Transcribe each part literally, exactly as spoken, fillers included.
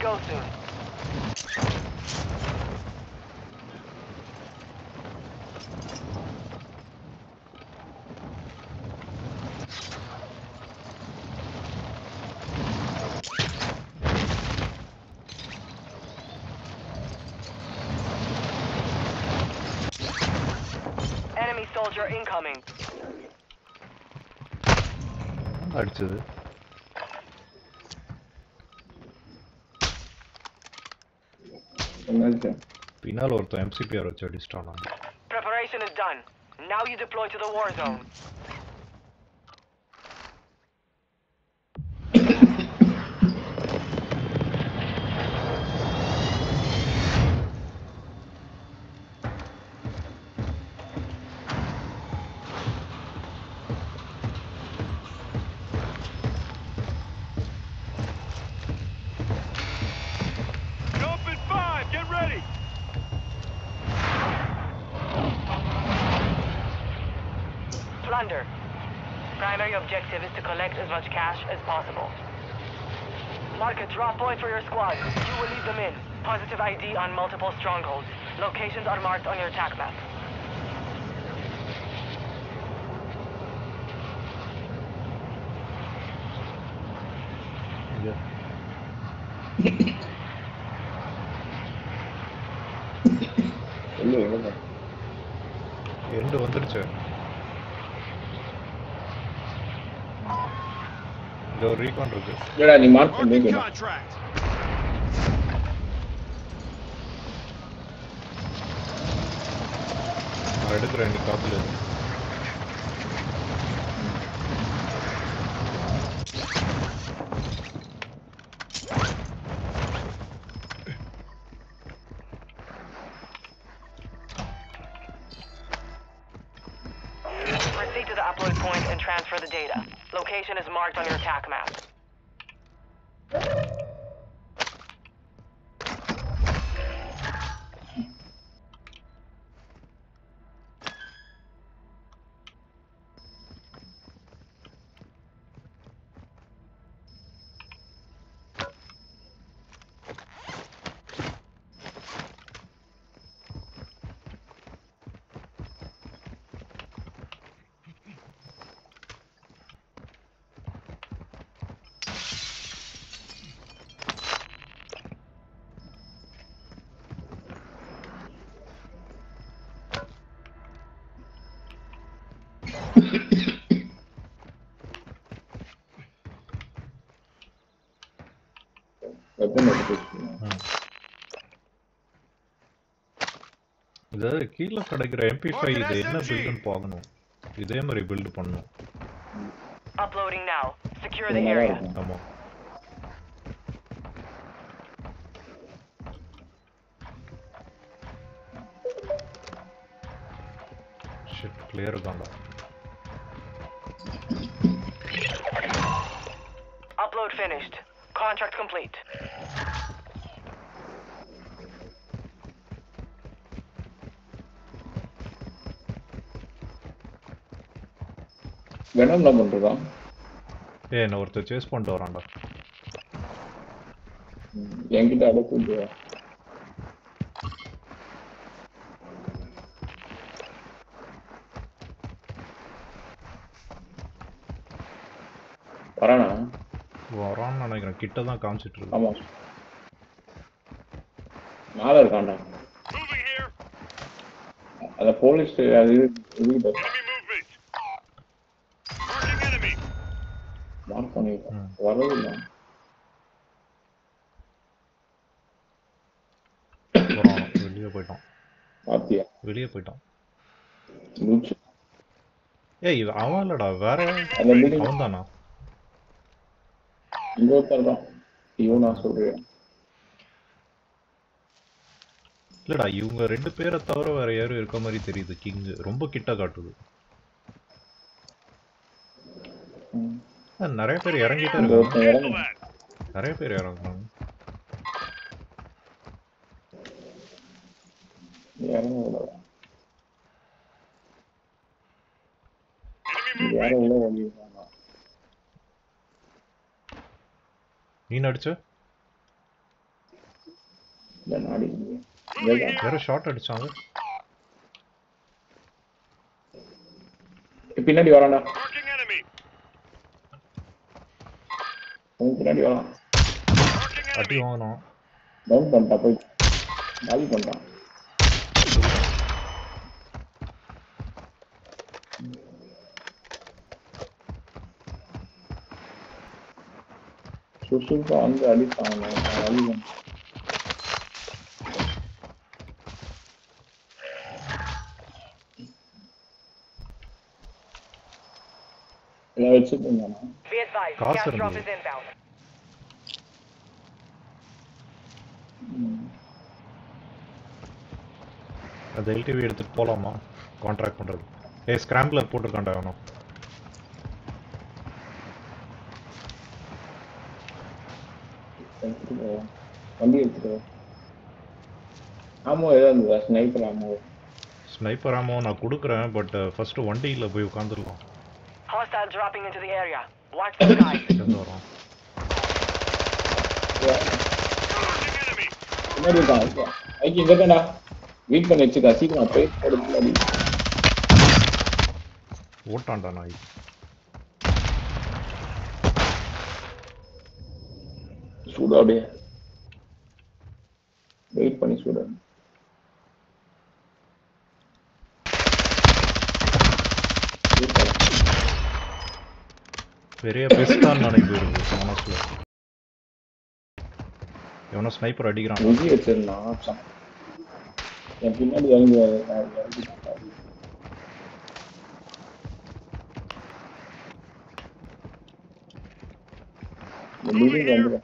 go soon. Enemy soldier incoming. அடிச்சது பின்னால ஒருத்தன் M C P R வச்சு அடிச்சிட்டானா. Preparation is done. Now you deploy to the war zone. Plunder. Primary objective is to collect as much cash as possible. Mark a drop point for your squad. You will lead them in. Positive I D on multiple strongholds. Locations are marked on your attack map. End வந்துடுச்சு. இந்த ஒரு ரீகான் இருக்கு. இல்லடா நீ mark பண்ணீங்க. நான் எடுக்கிறேன் நீ காப்பில. Proceed to the upload point and transfer the data. Location is marked on your attack map. இது கீழே கிடைக்கிற M P five இது என்ன பில்ட்னு பார்க்கணும். இதே மாதிரி பில்ட் பண்ணனும். Uploading now. Secure the area. ஆமா. ஷிட் கிளியர் தான்டா. Upload finished. Contract complete. வேணா என்ன பண்றதா? ஏய் நான் ஒருத்தர் சேஸ் பண்ணிட்டு வரான்டா. என்கிட்ட அடக்குது. வரானா? வரான்னு நினைக்கிறேன். கிட்ட தான் காமிச்சிட்டு இருக்கு. ஆமா. மேல இருக்கான்டா. அத போலீஸ் அது இது மார்க் பண்ணி வரல. வெளியே போயிட்டான். பாத்தியா? வெளியே போயிட்டான். லூச்சு. ஏய் அவன் இல்லடா வேற அவன் தானா? இன்னொருத்தர் தான். இவன் நான் சொல்றேன். இல்லடா இவங்க ரெண்டு பேரை தவிர வேற யாரும் இருக்க மாதிரி தெரியுது. கிங் ரொம்ப கிட்ட காட்டுது. நிறைய பேர் இறங்கிட்டே இருக்காங்க. நிறைய பேர் இறங்குறாங்க. நீ நடிச்ச இந்த நாடி வேற ஷாட் அடிச்சாங்க. பின்னாடி வரான்டா. உன் பின்னாடி வரான். அடி வாங்கணும். டவுன் பண்ணிட்டான் போய் காலி பண்ணிட்டான். சுசுப்பா வந்து அடிப்பாங்க அடி எல்லாம் வச்சுருந்தானா காசு இருந்தது. அந்த எல்டிவி எடுத்துட்டு போலாமா கான்ட்ராக்ட் பண்றது? ஏ ஸ்கிராம்பிளர் போட்டுருக்காண்டா வேணும். வண்டி எடுத்துட்டு ஆமோ ஏதாவது ஸ்னைப்பர் ஆமோ ஸ்னைப்பர் ஆமோ நான் கொடுக்குறேன். பட் ஃபர்ஸ்ட் வண்டியில் போய் உட்காந்துடலாம். Hostile dropping into the area. Watch the sky. எங்க வரோம்? முன்னாடி இருக்கான். ஐக்கு இங்க தான்டா. வெயிட் பண்ணி வச்சுக்கா. சீக்கிரம் போய் போடு முன்னாடி. ஓட்டான்டா நாய். சூடா அப்படியே வெயிட் பண்ணி சூடா. பெரிய பெஸ்டான் நினைப்பு மனசுல. எவனோ ஸ்னைப்பர் அடிக்கிறான். உஜி வச்சிருந்தான். என் பின்னாடி இறங்கி இறங்கி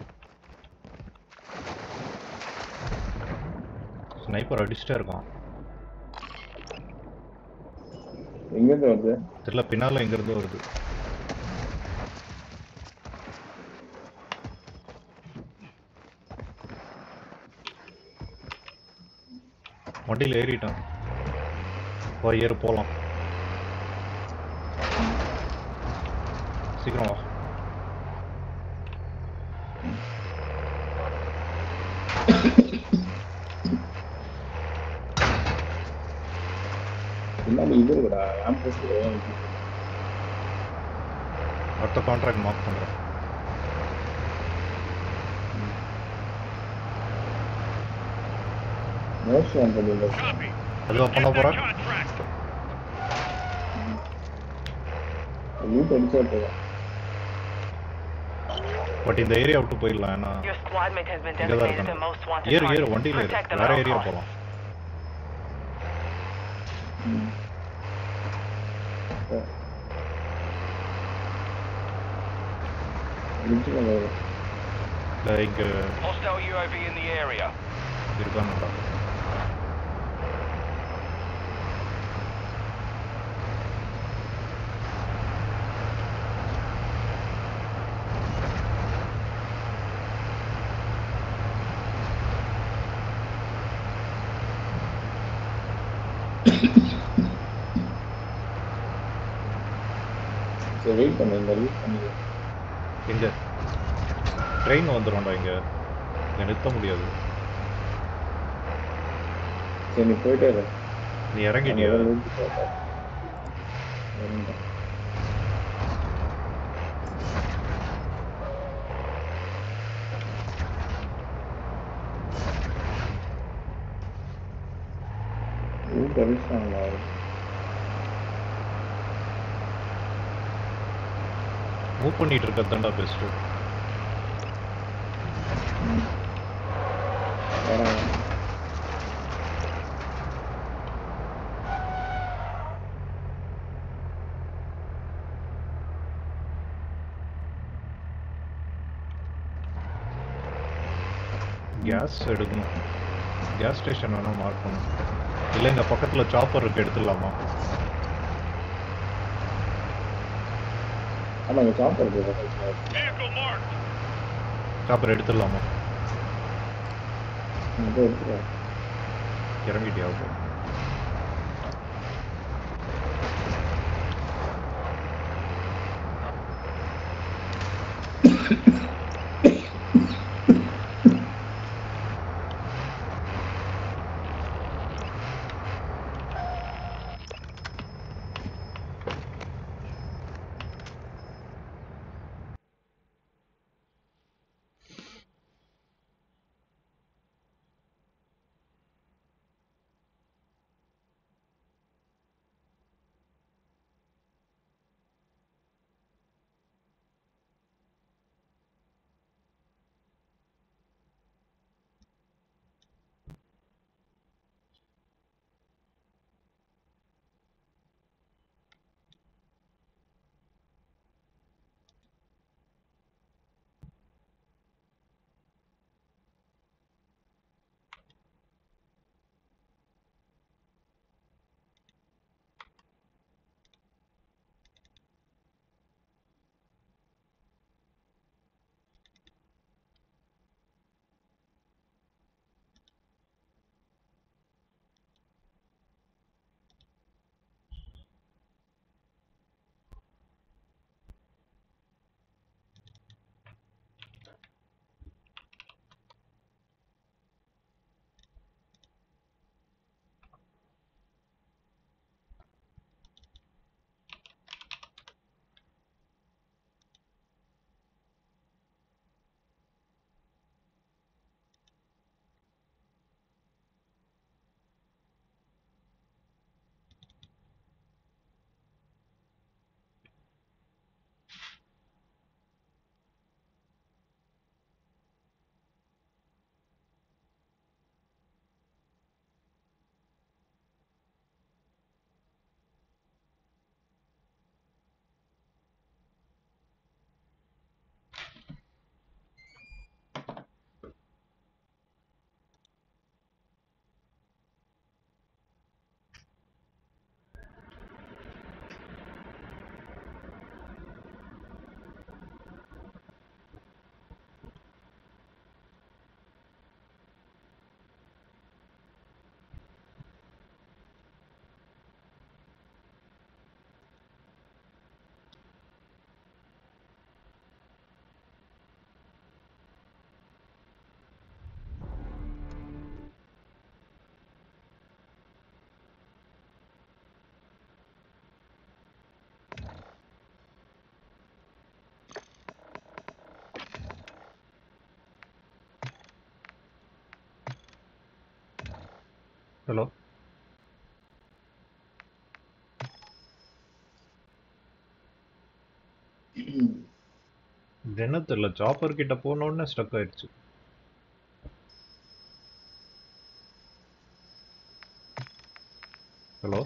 ஸ்னைப்பர் அடிச்சுட்டே இருக்கான். எங்க இருந்து வருது தெரியல. பின்னால எங்க இருந்து வருது. வண்டியில் ஏறிட்டான். வா ஏறு போலாம். சீக்கிரம் வா. பின்னாடி இது இருக்குடா. ஆம்பஸ் அடுத்த கான்ட்ராக்ட் மார்க் பண்றேன். மோஸ்ட் வாண்டட் இல்ல. அதுவா பண்ண போறேன். லூட் அடிச்சா போதும். பட் இந்த ஏரியா விட்டு போயிடலாம். ஏன்னா Your squad mate has been இங்க தான் designated to இருக்கணும். most wanted ஏறு ஏறு target. வண்டியில் ஏறு. Protect them வேற at all ஏரியா costs. போகலாம். இல்லை இங்கே Hostile U A V in the area. இருக்கானுடா. சரி வெயிட் பண்ணு. இந்த வெயிட் பண்ணி எங்க ட்ரெயின் வந்துடும்டா. இங்கே இங்கே நிறுத்த முடியாது. சரி நீ போயிட்டே இரு. நீ இறங்கிட்டியா? லூட் அடிச்சாங்களா? மூவ் பண்ணிட்டு இருக்கதாண்டா பெஸ்ட். கேஸ் எடுக்கணும். கேஸ் ஸ்டேஷன் வேணா மார்க் பண்ணணும். இல்லை இந்த பக்கத்தில் சாப்பர் இருக்கு, எடுத்துடலாமா? ஆமாங்க சாப்பர் இருக்கு. Vehicle marked. சாப்பர் எடுத்துடலாமா? இங்கே எடுத்துக்கலாம். இறங்கிட்டியா? ஹலோ இது என்ன தெரியல, சாப்பர் கிட்ட போனோடனே ஸ்டக் ஆயிடுச்சு. ஹலோ